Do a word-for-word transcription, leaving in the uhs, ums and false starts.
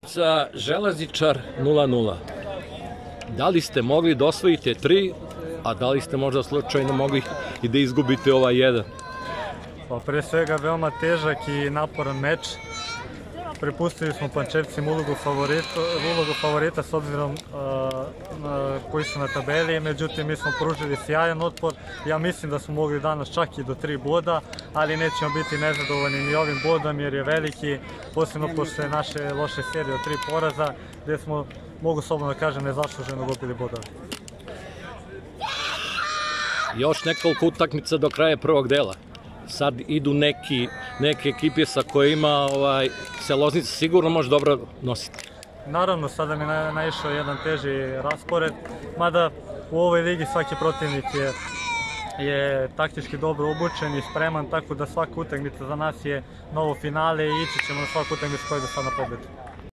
Za Železničar nula nula. Da li ste mogli da osvojite tri, a da li ste možda slučajno mogli i da izgubite ovaj jedan? Pa pre svega veoma težak i naporan meč. Prepustili smo Pančevcima ulogu favorita, ulogu favorita s obzirom uh, na, koji su na tabeli, međutim mi smo pružili sjajan otpor. Ja mislim da smo mogli danas čak i do tri boda, ali nećemo biti nezadovoljni ni ovim bodom jer je veliki, posebno posle naše loše serije od tri poraza, gde smo, mogu slobodno da kažem, nezasluženo dobili bodove. Još nekoliko utakmica do kraja prvog dela. Sad idu neki, neke ekipe sa kojima ovaj, se Loznica sigurno može dobro nositi. Naravno, sada mi na, naišao jedan teži raspored, mada u ovoj ligi svaki protivnik je, je taktički dobro obučen i spreman, tako da svaka utakmica za nas je novo finale i ići ćemo na svaku utakmicu koja je do sada na pobedu.